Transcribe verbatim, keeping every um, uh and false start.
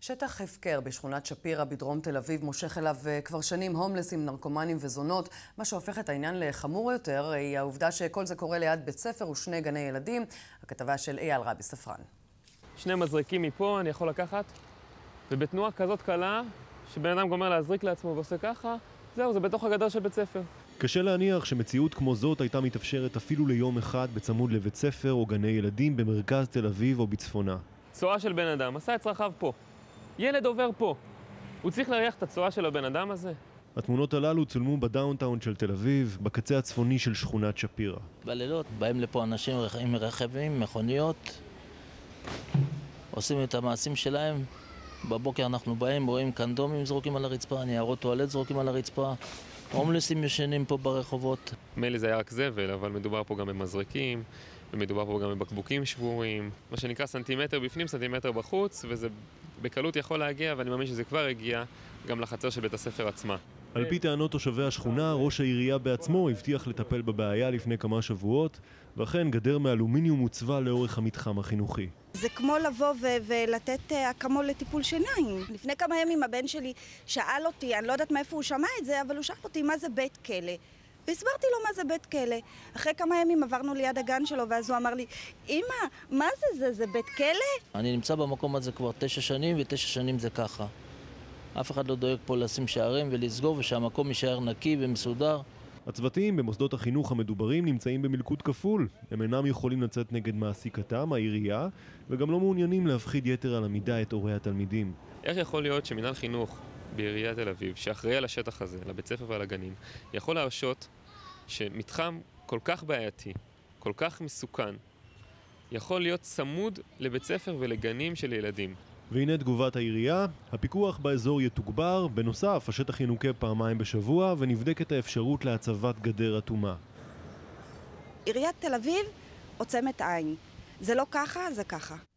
שטח הפקר בשכונת שפירא בדרום תל אביב מושך אליו כבר שנים הומלסים, נרקומנים וזונות. מה שהופך את העניין לחמור יותר היא העובדה שכל זה קורה ליד בית ספר ושני גני ילדים. הכתבה של אייל רבי ספרן. שני מזריקים מפה אני יכול לקחת, ובתנועה כזאת קלה, שבן אדם גומר להזריק לעצמו ועושה ככה, זהו, זה בתוך הגדר של בית ספר. קשה להניח שמציאות כמו זאת הייתה מתאפשרת אפילו ליום אחד בצמוד לבית ספר או גני ילדים במרכז תל אביב או בצפונה. צואה של בן אדם, עשה את צרכיו פה. ילד עובר פה. הוא צריך להריח את הצואה של הבן אדם הזה? התמונות הללו צולמו בדאונטאון של תל אביב, בקצה הצפוני של שכונת שפירא. בלילות באים לפה אנשים עם רכבים, מכוניות, עושים את המעשים שלהם. בבוקר אנחנו באים, רואים קנדומים זרוקים על הרצפה, ניירות טואלט זרוקים על הרצפה, הומלסים ישנים פה ברחובות. מילא זה היה רק זבל, אבל מדובר פה גם במזרקים, ומדובר פה גם בבקבוקים שבורים, מה שנקרא סנטימטר בפנים, סנטימטר בחוץ, וזה בקלות יכול להגיע, ואני מאמין שזה כבר הגיע גם לחצר של בית הספר עצמה. על פי טענות תושבי השכונה, ראש העירייה בעצמו הבטיח לטפל בבעיה לפני כמה שבועות, ואכן גדר מאלומיניום הוצבה לאורך המתחם החינוכי. זה כמו לבוא ו- ולתת אקמול לטיפול שיניים. לפני כמה ימים הבן שלי שאל אותי, אני לא יודעת מאיפה הוא שמע את זה, אבל הוא שאל אותי מה זה בית כלא. והסברתי לו מה זה בית כלא. אחרי כמה ימים עברנו ליד הגן שלו, ואז הוא אמר לי, אמא, מה זה זה? זה בית כלא? אני נמצא במקום הזה כבר תשע שנים, ותשע שנים זה ככה. אף אחד לא דואג פה לשים שערים ולסגור, ושהמקום יישאר נקי ומסודר. הצוותים במוסדות החינוך המדוברים נמצאים במלכוד כפול. הם אינם יכולים לצאת נגד מעסיקתם, העירייה, וגם לא מעוניינים להפחיד יתר על המידה את הורי התלמידים. איך יכול להיות שמינהל חינוך בעיריית תל אביב, שאחראי על השטח הזה, לבית ספר ועל הגנים, יכול להרשות שמתחם כל כך בעייתי, כל כך מסוכן, יכול להיות צמוד לבית ספר ולגנים של ילדים? והנה תגובת העירייה, הפיקוח באזור יתוגבר, בנוסף השטח ינוקה פעמיים בשבוע ונבדקת האפשרות להצבת גדר אטומה. עיריית תל אביב עוצמת עין. זה לא ככה, זה ככה.